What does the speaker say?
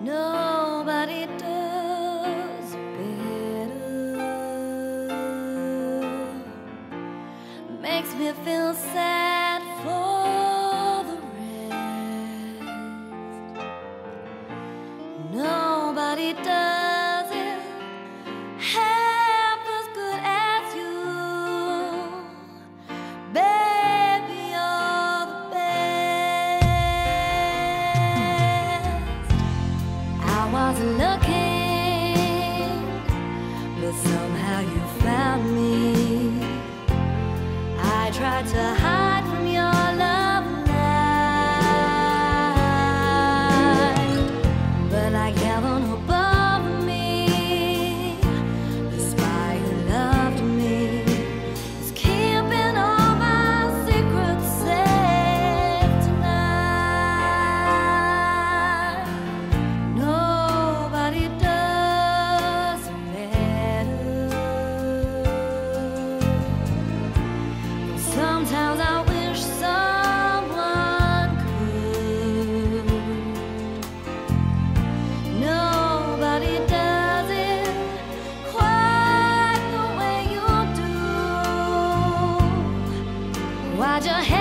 Nobody does better. Makes me feel sad for the rest. Nobody does it half as good as you. Baby, you're the best. I wasn't looking, but somehow you found me. I tried to hide from your love light, but like heaven above me, the spy who loved me is keeping all my secrets safe tonight. Nobody does better. Sometimes I wish someone could. Nobody does it quite the way you do. Why'd you